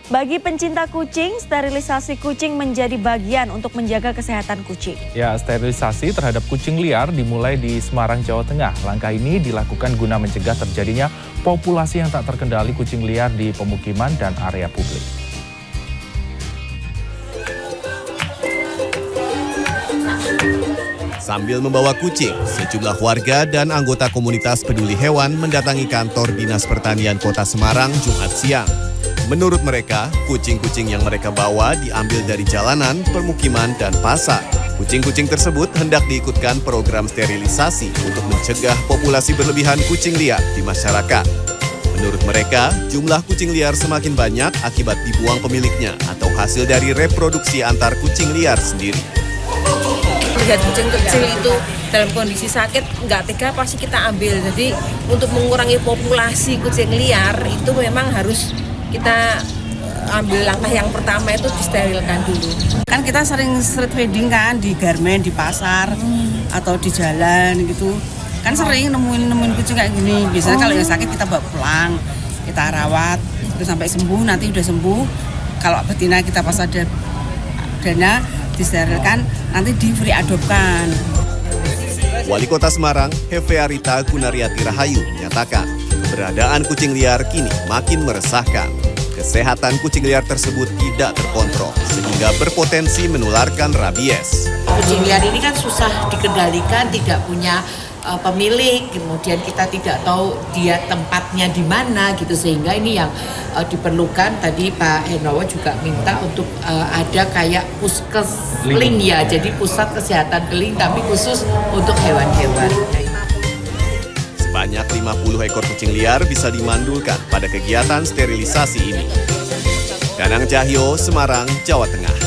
Bagi pencinta kucing, sterilisasi kucing menjadi bagian untuk menjaga kesehatan kucing. Ya, sterilisasi terhadap kucing liar dimulai di Semarang, Jawa Tengah. Langkah ini dilakukan guna mencegah terjadinya populasi yang tak terkendali kucing liar di pemukiman dan area publik. Sambil membawa kucing, sejumlah warga dan anggota komunitas peduli hewan mendatangi kantor Dinas Pertanian Kota Semarang Jumat siang. Menurut mereka, kucing-kucing yang mereka bawa diambil dari jalanan, permukiman, dan pasar. Kucing-kucing tersebut hendak diikutkan program sterilisasi untuk mencegah populasi berlebihan kucing liar di masyarakat. Menurut mereka, jumlah kucing liar semakin banyak akibat dibuang pemiliknya atau hasil dari reproduksi antar kucing liar sendiri. Lihat kucing kecil itu dalam kondisi sakit, nggak tega pasti kita ambil. Jadi untuk mengurangi populasi kucing liar itu memang harus kita ambil langkah yang pertama itu disterilkan dulu. Kan kita sering street feeding kan di garmen, di pasar atau di jalan gitu. Kan sering nemuin kucing kayak gini. Biasanya kalau yang sakit kita bawa pulang, kita rawat terus sampai sembuh. Nanti udah sembuh, kalau betina kita pas ada dana disterilkan, nanti di free adopkan. Wali Kota Semarang, Hefearita Gunariati Rahayu, menyatakan keberadaan kucing liar kini makin meresahkan. Kesehatan kucing liar tersebut tidak terkontrol, sehingga berpotensi menularkan rabies. Kucing liar ini kan susah dikendalikan, tidak punya pemilik, kemudian kita tidak tahu dia tempatnya di mana gitu, sehingga ini yang diperlukan. Tadi Pak Henowo juga minta untuk ada kayak puskesling ya, jadi pusat kesehatan keling tapi khusus untuk hewan-hewan. Sebanyak 50 ekor kucing liar bisa dimandulkan pada kegiatan sterilisasi ini. Danang Cahyo, Semarang, Jawa Tengah.